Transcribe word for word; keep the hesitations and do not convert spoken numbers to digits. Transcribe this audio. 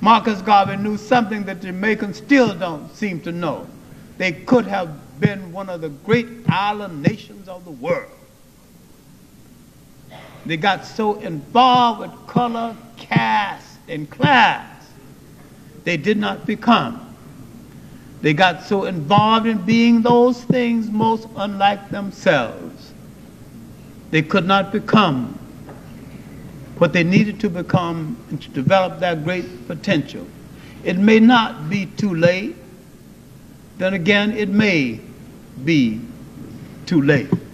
Marcus Garvey knew something that Jamaicans still don't seem to know. They could have been one of the great island nations of the world. They got so involved with color, caste, and class, they did not become. They got so involved in being those things most unlike themselves, they could not become what they needed to become and to develop their great potential. It may not be too late. Then again, it may be too late.